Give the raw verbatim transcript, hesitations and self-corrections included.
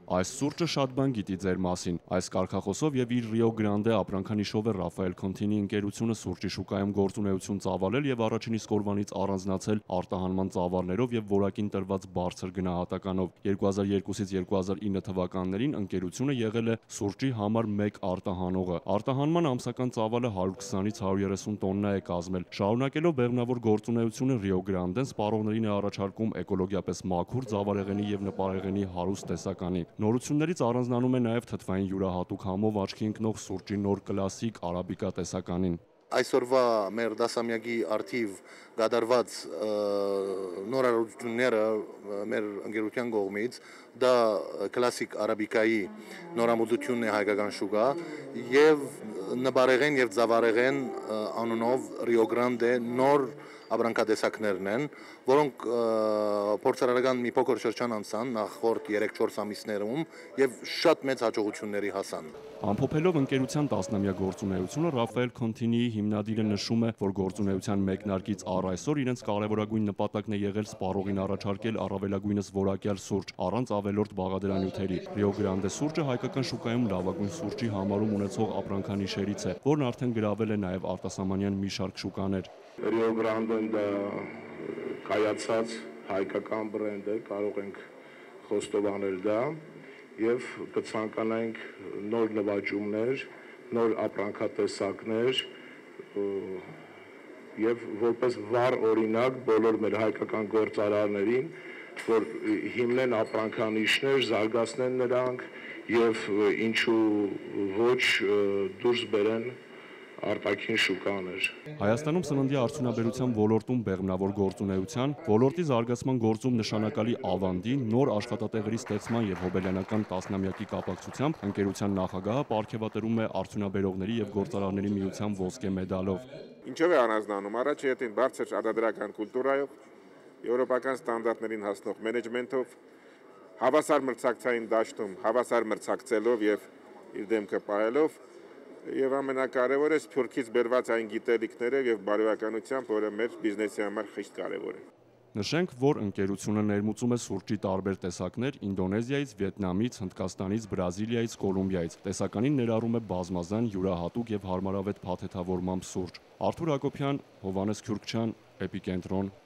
Այս սուրճը շատ բան գիտի ձեր մասին։ Այս կարգախոսով եւ իր Rio Grande ապրանքանիշով է Rafael Conti-ի ընկերությունը սուրճի շուկայում գործունեություն ծավալել եւ առաջին իսկ օրվանից առանձնացել արտահանման ծավալներով եւ որակին տրված բարձր գնահատականով։ երկու հազար երկուսից երկու հազար ինը թվականներին ընկերությունը եղել է սուրճի համար մեկ արտահանողը։ Արտահանման ամսական ծավալը հարյուր քսանից հարյուր երեսուն տոննա է կազմել։ Շարունակելով բեղմնավոր գործունեությունը Rio Grande-ն սպառողներին է առաջարկում էկոլոգիապես մաքուր ծավալեղենի եւ նպարեղենի հարուստ տեսականի։ Նորություններից առանձնանում է նաև թթվային յուրահատուկ համով աչքի ընկնող սուրճի նոր կլասիկ արաբիկա տեսականին։ Այսօրվա մեր դասամյակի արդիվ գդարված նորարարությունները մեր ընկերության կողմից դա կլասիկ արաբիկայի նորամուծությունն է հայկական շուկա եւ նպարեղեն եւ ծավալեղեն անունով Rio Grande նոր ապրանքատեսակներն են, որոնք փորձարարական մի փոքր շրջան անցան նախորդ երեք-չորս ամիսներում եւ շատ մեծ հաջողությունների հասան։ Ամփոփելով ընկերության տասնամյա գործունեությունը Rafael Conti-ի հիմնադիրը նշում է, որ գործունեության մեկնարկից առ այսօր իրենց կարևորագույն նպատակն է եղել սպառողին առաջարկել առավելագույնս որակյալ սուրճ առանց ավելորդ բաղադրանյութերի։ Rio Grande սուրճը հայկական շուկայում լավագույն սուրճի համարում ունեցող ապրանքանիշերից է, որն արդեն գրավել է նաև արտասահմանյան մի շարք շուկաներ։ Rio Grande-ն դա կայացած հայկական բրենդ է, կարող ենք խոստովանել դա եւ կցանկանայինք նոր նվաճումներ, նոր ապրանքատեսակներ եւ որպես վառ օրինակ բոլոր մեր հայկական գործարարներին, որ հիմնեն ապրանքանիշներ, զարգացնեն նրանք եւ ինչու ոչ դուրս բերեն արտաքին շուկաներ։ Հայաստանում սննդի արդյունաբերության ոլորտում բեղմնավոր գործունեության, ոլորտի զարգացման գործում նշանակալի ավանդի, նոր աշխատատեղերի ստեղծման եւ հոբելյանական տասնամյակի կապակցությամբ ընկերության նախագահը պարգեւատրում է արդյունաբերողների եւ գործարարների միության ոսկե մեդալով։ Ինչով է առանձնանում առաջին բարձր արտադրական կուլտուրայով, եվրոպական ստանդարտներին հասնող մենեջմենթով, հավասար մրցակցային դաշտում հավասար մրցակցելով եւ իր դեմքը պահելով եւ ամենակարևորը սփյուռքից բերված այն գիտելիքները եւ բարոյականությամբ, որը մեր բիզնեսի համար խիստ կարեւոր է։ Նշենք, որ ընկերությունը ներմուծում է սուրճի տարբեր տեսակներ Ինդոնեզիայից, Վիետնամից, Հնդկաստանից, Բրազիլիայից, Կոլումբիայից։ Տեսականին ներառում է բազմազան, յուրահատուկ եւ հարմարավետ փաթեթավորմամբ սուրճ։ Արթուր Հակոբյան, Հովհաննես Քյուրքչյան, Էպիկենտրոն։